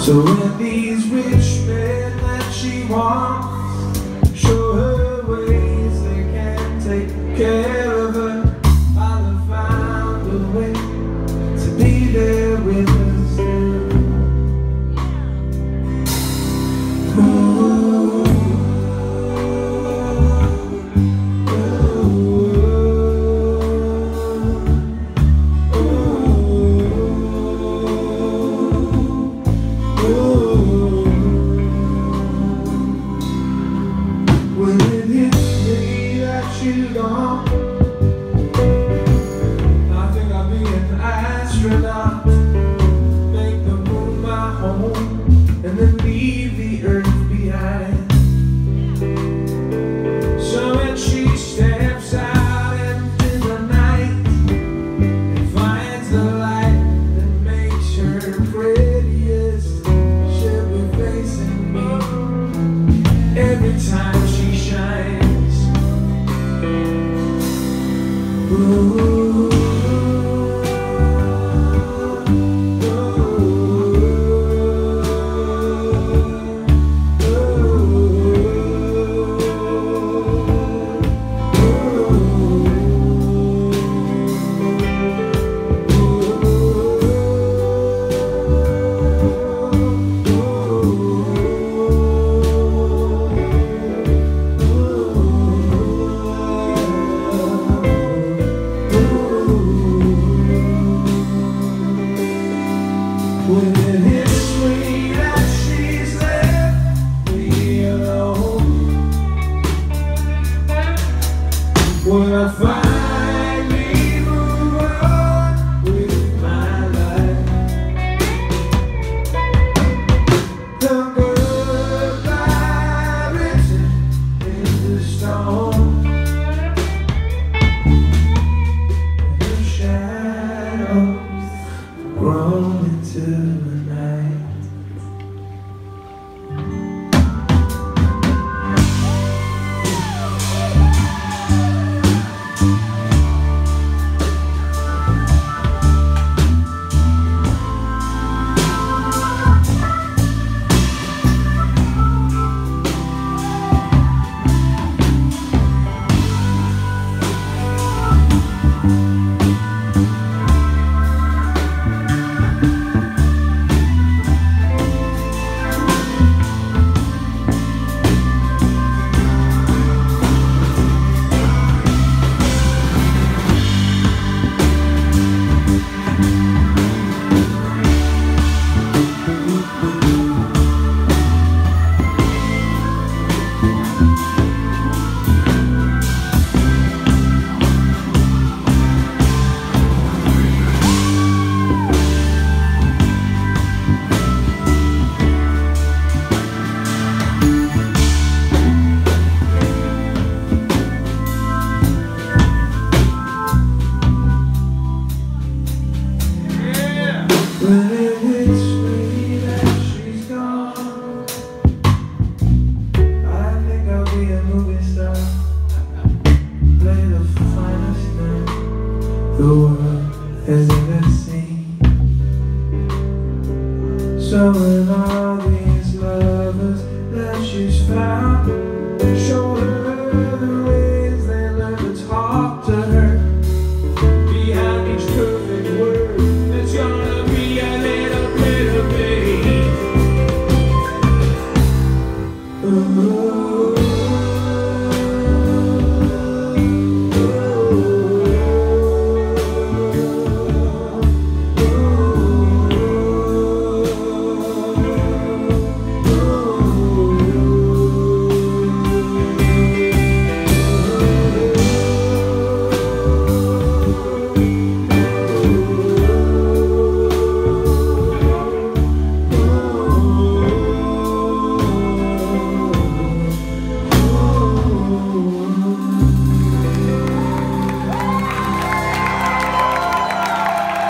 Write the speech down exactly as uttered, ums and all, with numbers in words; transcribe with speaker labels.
Speaker 1: So when these rich men that she wants show her ways they can take care of her, I'll have found a way to be there with her still. Ooh, when it hits me that she's gone, I think I'll be an astronaut, make the moon my home, and then leave the earth behind. So when she steps out into the night and finds the light that makes her prettiest, she'll be facing me every time she shines. Ooh. When it hits me that she's left me alone, when I finally move on with my life, the goodbye written in the stone, and the shadows grow into the night. When it hits me that she's gone, I think I'll be a movie star, play the finest note the world has ever seen. So when all these lovers that she's found show her